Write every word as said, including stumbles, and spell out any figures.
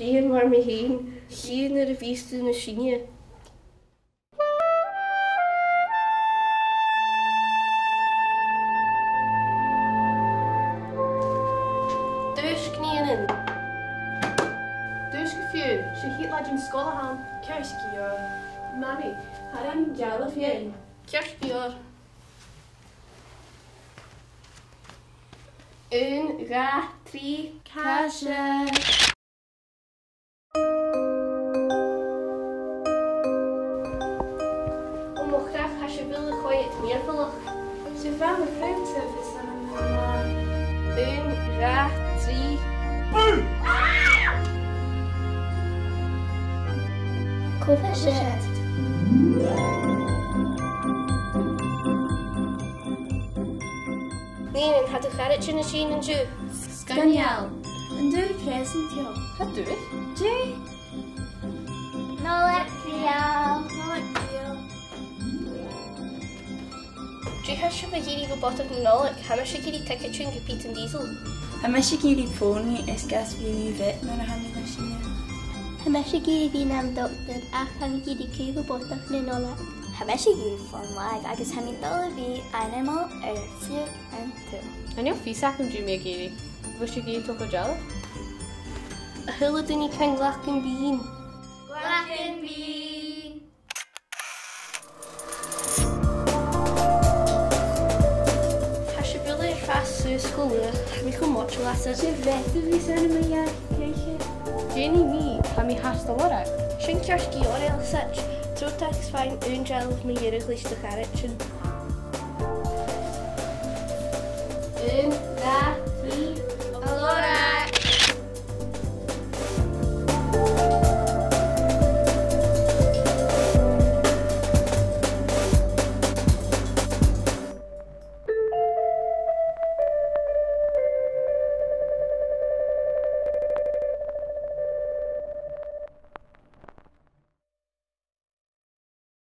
Vliegen maar mee heen. Hier naar de feest in de Chine. Dus knieën. Dus gefühl. Ze giet laat je school aan. Kerstkior. Mami, Har en jalaf jen. kerstbier. Een, ga, drie. Kasha. Om nog graag als je wil, gooi je het meer vullen. Ze van de vreemdservice aan een man. Een, ga, drie. Kofferzet. Nee, dan gaat de garretje in de zien en zo. Skanjal. Een deur present, joh. Gaat door. Jay. Nolek voor jou. Mooi, joh. Drie has je bij jullie gebouwd op een nolk. Hebben ze jullie ticketje in gepiet en diesel? Hamashiki pony is gas wie vet naar de hamimachine. Hamashiki vi nam doktor ach hamiki kubo botak ne nola. Hamashiki form live agus hamidala vi animal er flug and two. En jouw vies aan je mee jullie. Was je jullie toch al zelf? Een hele ding kan glach en bien. Glach and bean. Als je wil er vast zo school, heb ik een motje lassen. Ze weten wie zijn er met jou gekeken. Jenny wie, heb je haast al wat? Zijn kerstje oorlel zet. Trotax fijn een gel of mijn juriglis te garretje. Een, daar.